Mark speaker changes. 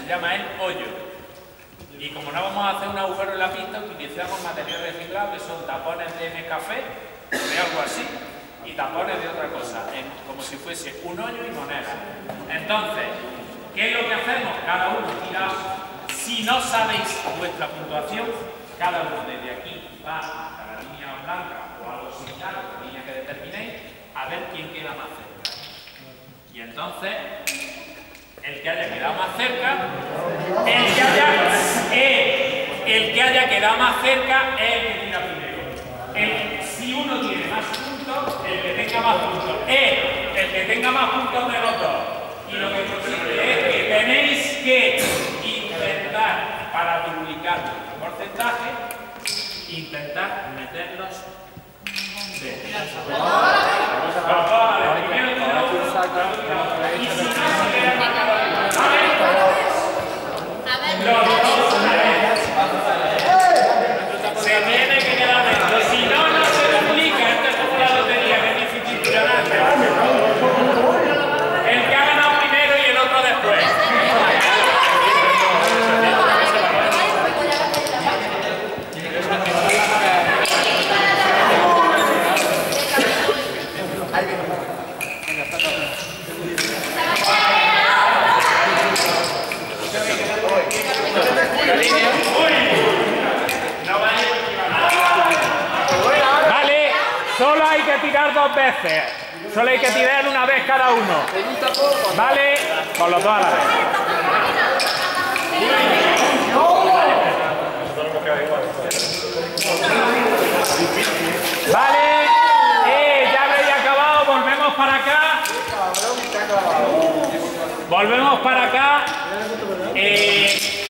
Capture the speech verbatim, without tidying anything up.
Speaker 1: llama el hoyo. Y como no vamos a hacer un agujero en la pista, utilizamos material reciclado que son tapones de Nescafé, de algo así, y tapones de otra cosa, en, como si fuese un hoyo y moneda. Entonces, ¿qué es lo que hacemos? Cada uno tira, si no sabéis vuestra puntuación, cada uno desde aquí va hasta la línea blanca o algo similar, la línea que determinéis, a ver quién queda más cerca. Y entonces, el que haya quedado más cerca, el que haya, eh, el que haya quedado más cerca es el que tira primero. El, si uno tiene más puntos, el que tenga más puntos es el que tenga más puntos de los dos. Y lo que consiste es que tenéis que intentar, para duplicar el porcentaje, intentar meterlos de los dos. Primero tira uno, y si no se queda marcado. Los dos a la vez. Se tiene que quedar dentro. Si no, no se duplica. Esto es como la lotería, que es difícil ganar. El que ha ganado primero y el otro después. Vale, solo hay que tirar dos veces. Solo hay que tirar una vez cada uno. ¿Vale? Con los dos a la vez.